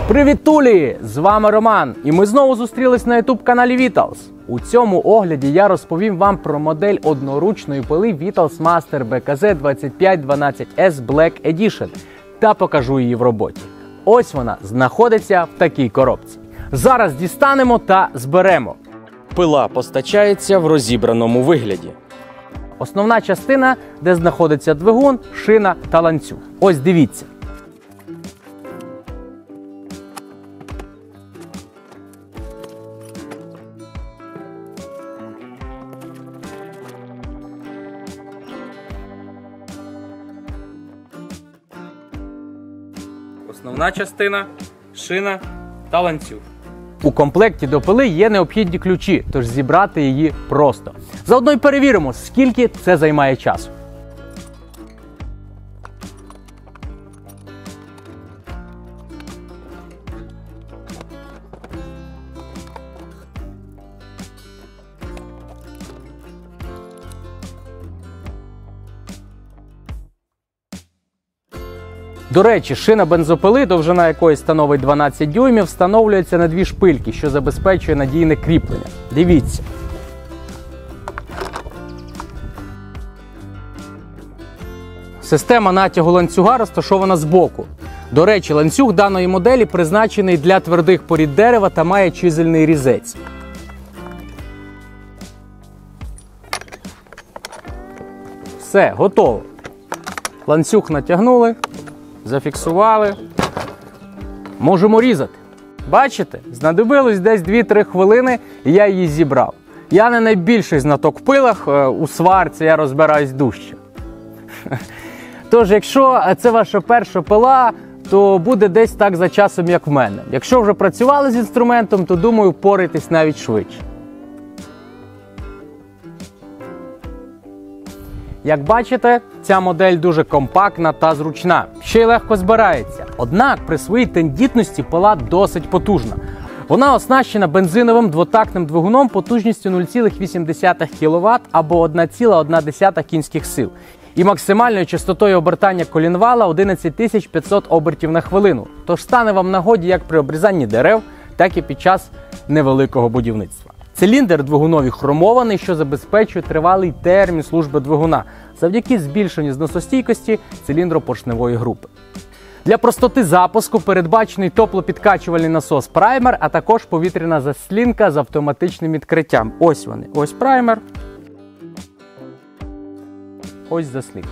Привітулі! З вами Роман, і ми знову зустрілись на YouTube-каналі Vitals. У цьому огляді я розповім вам про модель одноручної пили Vitals Master BKZ 2512S Black Edition та покажу її в роботі. Ось вона знаходиться в такій коробці. Зараз дістанемо та зберемо. Пила постачається в розібраному вигляді. Основна частина, де знаходиться двигун, шина та ланцюг. Ось дивіться. Основна частина, шина та ланцюг. У комплекті до пили є необхідні ключі, тож зібрати її просто. Заодно й перевіримо, скільки це займає часу. До речі, шина бензопили, довжина якої становить 12 дюймів, встановлюється на дві шпильки, що забезпечує надійне кріплення. Дивіться. Система натягу ланцюга розташована збоку. До речі, ланцюг даної моделі призначений для твердих порід дерева та має чизельний різець. Все, готово. Ланцюг натягнули. Зафіксували. Можемо різати. Бачите? Знадобилось десь 2-3 хвилини, і я її зібрав. Я не найбільший знаток в пилах, у сварці я розбираюсь дужче. Тож, якщо це ваша перша пила, то буде десь так за часом, як в мене. Якщо вже працювали з інструментом, то, думаю, впораєтесь навіть швидше. Як бачите, ця модель дуже компактна та зручна, ще й легко збирається. Однак при своїй тендітності пила досить потужна. Вона оснащена бензиновим двотактним двигуном потужністю 0,8 кВт або 1,1 кінських сил і максимальною частотою обертання колінвала 11500 обертів на хвилину. Тож стане вам нагоді як при обрізанні дерев, так і під час невеликого будівництва. Циліндр двигунові хромований, що забезпечує тривалий термін служби двигуна завдяки збільшенню зносостійкості циліндропоршневої групи. Для простоти запуску передбачений теплопідкачувальний насос праймер, а також повітряна заслінка з автоматичним відкриттям. Ось вони. Ось праймер. Ось заслінка.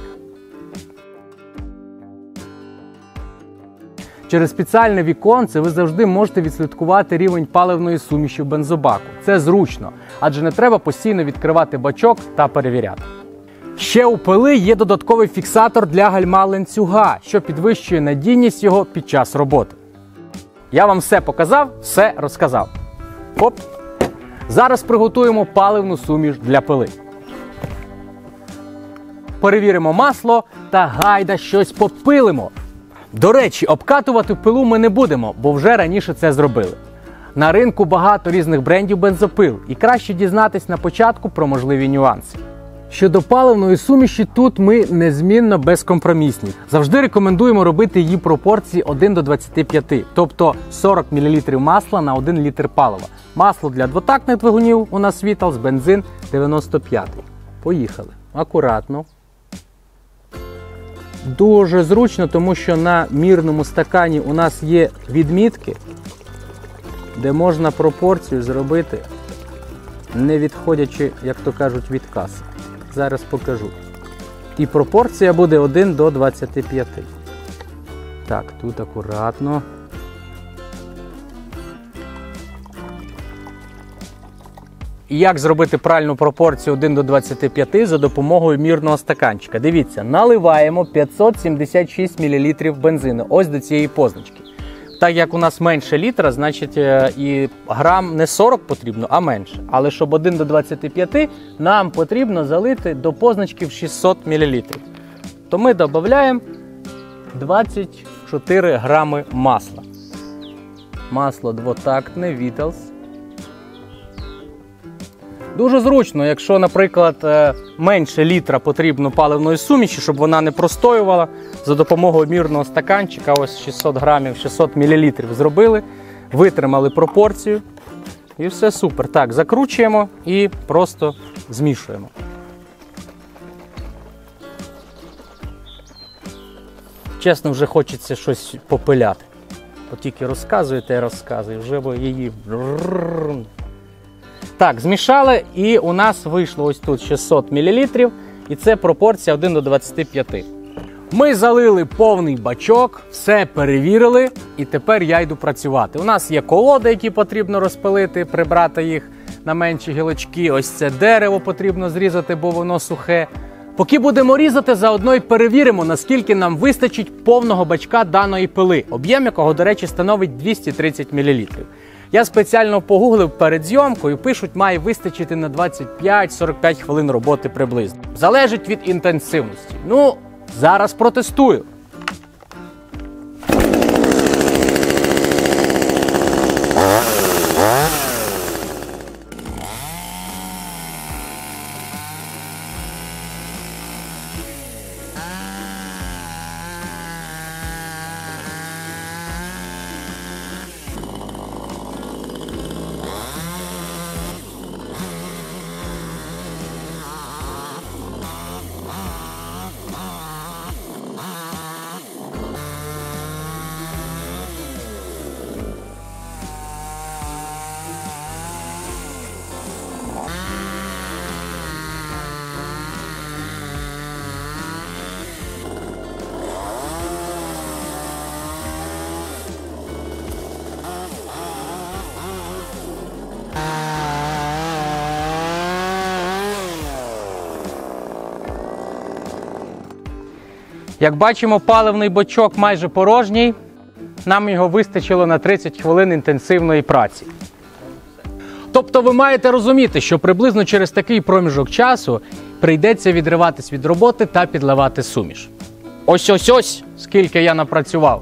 Через спеціальне віконце ви завжди можете відслідкувати рівень паливної суміші в бензобаку. Це зручно, адже не треба постійно відкривати бачок та перевіряти. Ще у пили є додатковий фіксатор для гальма ланцюга, що підвищує надійність його під час роботи. Я вам все показав, все розказав. Оп! Зараз приготуємо паливну суміш для пили. Перевіримо масло та гайда щось попилимо. До речі, обкатувати пилу ми не будемо, бо вже раніше це зробили. На ринку багато різних брендів бензопил, і краще дізнатись на початку про можливі нюанси. Щодо паливної суміші, тут ми незмінно безкомпромісні. Завжди рекомендуємо робити її пропорції 1 до 25, тобто 40 мл масла на 1 літр палива. Масло для двотактних двигунів у нас Vitals, бензин 95. Поїхали. Акуратно. Дуже зручно, тому що на мірному стакані у нас є відмітки, де можна пропорцію зробити, не відходячи, як то кажуть, від каси. Зараз покажу. І пропорція буде 1 до 25. Так, тут акуратно. І як зробити правильну пропорцію 1 до 25 за допомогою мірного стаканчика? Дивіться, наливаємо 576 мл бензину ось до цієї позначки. Так як у нас менше літра, значить і грам не 40 потрібно, а менше. Але щоб 1 до 25, нам потрібно залити до позначки в 600 мл. То ми додаємо 24 грами масла. Масло двотактне Vitals. Дуже зручно, якщо, наприклад, менше літра потрібно паливної суміші, щоб вона не простоювала, за допомогою мірного стаканчика, ось 600 грамів, 600 мл зробили, витримали пропорцію і все супер. Так, закручуємо і просто змішуємо. Чесно, вже хочеться щось попиляти. От тільки розказуєте і розказує, вже бо її... Так, змішали, і у нас вийшло ось тут 600 мл, і це пропорція 1 до 25. Ми залили повний бачок, все перевірили, і тепер я йду працювати. У нас є колоди, які потрібно розпилити, прибрати їх на менші гілочки. Ось це дерево потрібно зрізати, бо воно сухе. Поки будемо різати, заодно і перевіримо, наскільки нам вистачить повного бачка даної пили, об'єм якого, до речі, становить 230 мл. Я спеціально погуглив перед зйомкою, пишуть, має вистачити на 25-45 хвилин роботи приблизно. Залежить від інтенсивності. Ну, зараз протестую. Як бачимо, паливний бачок майже порожній. Нам його вистачило на 30 хвилин інтенсивної праці. Тобто ви маєте розуміти, що приблизно через такий проміжок часу прийдеться відриватись від роботи та підливати суміш. Ось-ось-ось, скільки я напрацював.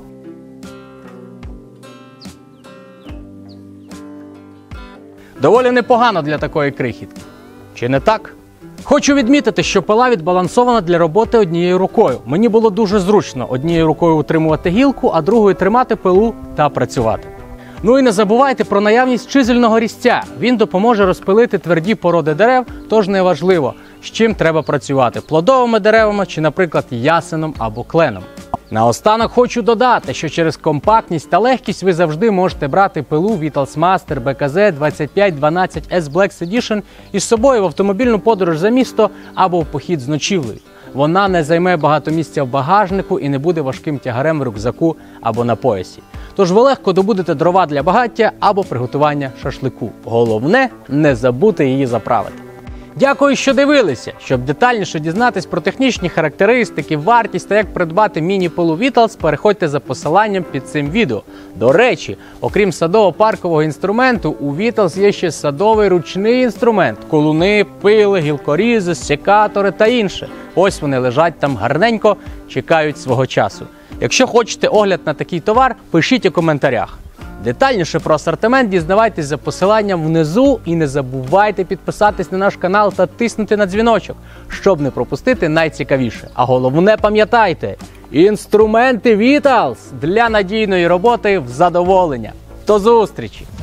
Доволі непогано для такої крихітки. Чи не так? Хочу відмітити, що пила відбалансована для роботи однією рукою. Мені було дуже зручно однією рукою утримувати гілку, а другою тримати пилу та працювати. Ну і не забувайте про наявність чизельного різця. Він допоможе розпилити тверді породи дерев, тож неважливо, з чим треба працювати – плодовими деревами чи, наприклад, ясеном або кленом. Наостанок хочу додати, що через компактність та легкість ви завжди можете брати пилу Vitals Master BKZ 2512 S Black Edition із собою в автомобільну подорож за місто або в похід з ночівлею. Вона не займе багато місця в багажнику і не буде важким тягарем в рюкзаку або на поясі. Тож ви легко добудете дрова для багаття або приготування шашлику. Головне – не забути її заправити. Дякую, що дивилися! Щоб детальніше дізнатись про технічні характеристики, вартість та як придбати міні-пилу Vitals, переходьте за посиланням під цим відео. До речі, окрім садово-паркового інструменту, у Vitals є ще садовий ручний інструмент – колуни, пили, гілкорізи, секатори та інше. Ось вони лежать там гарненько, чекають свого часу. Якщо хочете огляд на такий товар, пишіть у коментарях. Детальніше про асортимент дізнавайтесь за посиланням внизу і не забувайте підписатись на наш канал та тиснути на дзвіночок, щоб не пропустити найцікавіше. А головне пам'ятайте, інструменти Vitals для надійної роботи в задоволення. До зустрічі!